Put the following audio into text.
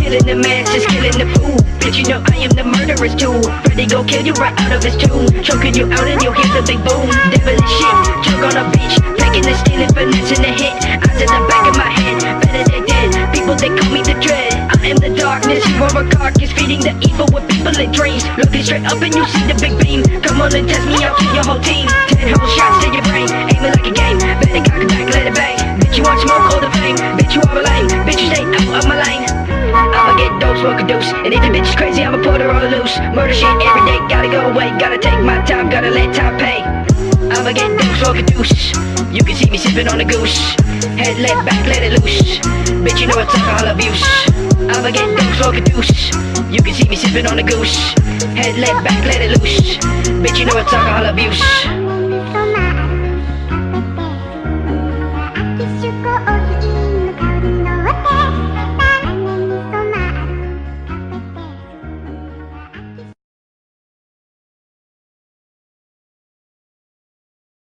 killing the masses, killing the fool. Bitch, you know I am the murderer's tool. Ready go kill you right out of his tomb. Choking you out and you'll hear the big boom. Devilish shit, choke on a beach. Faking and stealing, finessing the hit. Eyes in the back of my head, better they dead. People, they call me the dread. I am the darkness, you are a carcass. Feeding the evil with people in dreams. Looking straight up and you see the big beam. Come on and test me out, kill your whole team. 10 whole shots to your brain, aiming like a game. Better cock it back, let it bang. Bitch, you want smoke, hold the flame. Bitch, you are a lame. Bitch, you stay out of my lane. I'ma get dope, smoke a deuce. And if the bitch is crazy, I'ma put her on the loose. Murder shit every day, gotta go away. Gotta take my time, gotta let time pay. I'ma get dope, smoke a deuce. You can see me sipping on the goose. Head let back, let it loose. Bitch, you know it's alcohol abuse. I'ma get dope, smoke a deuce. You can see me sipping on the goose. Head let back, let it loose. Bitch, you know it's alcohol abuse.